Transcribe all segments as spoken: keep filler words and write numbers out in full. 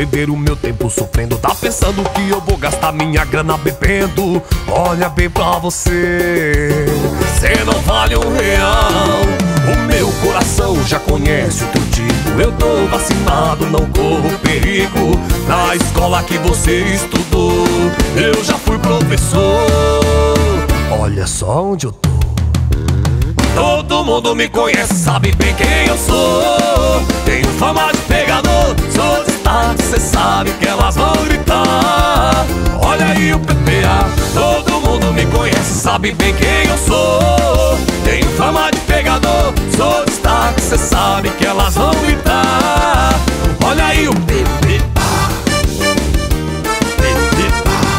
perder o meu tempo sofrendo? Tá pensando que eu vou gastar minha grana bebendo? Olha bem pra você, cê não vale um real. O meu coração já conhece o teu tipo. Eu tô vacinado, não corro perigo. Na escola que você estudou, eu já fui professor. Olha só onde eu tô. Todo mundo me conhece, sabe bem quem eu sou. Tenho fama de pegador, sou destaque, cê sabe que elas vão gritar. Olha aí o P P A. Todo mundo me conhece, sabe bem quem eu sou. Tenho fama de pegador, sou destaque, cê sabe que elas vão gritar. Olha aí o P P A. P P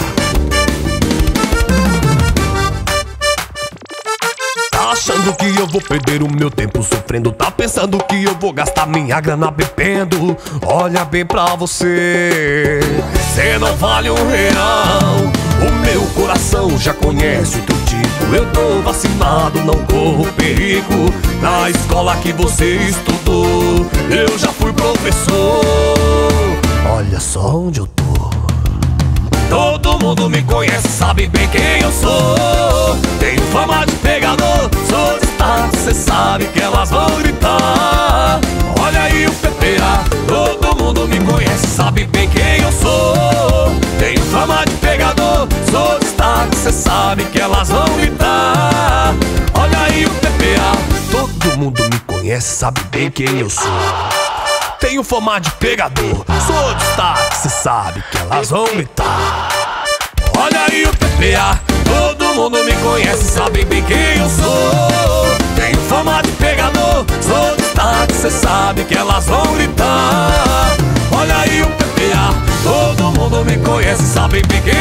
A. Tá achando que eu vou perder o meu tempo sofrendo? Tá pensando que eu vou gastar minha grana bebendo? Olha bem pra você, cê não vale um real. O meu coração já conhece o teu tipo. Eu tô vacinado, não corro perigo. Na escola que você estudou, eu já fui professor. Olha só onde eu tô. Todo mundo me conhece, sabe bem quem eu sou. Tenho fama de pegador, sou destaque, cê sabe que elas vão gritar. Olha aí o P P A. Todo mundo me conhece, sabe bem quem eu sou. Tenho fama de pegador, sou destaque, cê sabe que elas vão gritar. Olha aí o P P A. Todo mundo me conhece, sabe bem quem eu sou. Tenho fama de pegador, sou destaque, cê sabe que elas vão gritar. Olha aí o P P A. Todo mundo me conhece, sabe bem quem eu sou. Tenho fama de pegador, sou destaque, cê sabe que elas vão gritar. Olha aí o P P A. Todo mundo me conhece, sabe bem quem